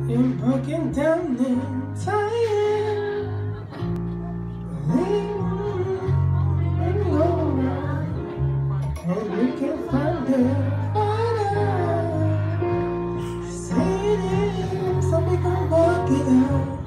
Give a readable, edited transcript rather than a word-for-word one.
and broken down and tired. And go around, and we can find the fire. Say it is, so we can work it out.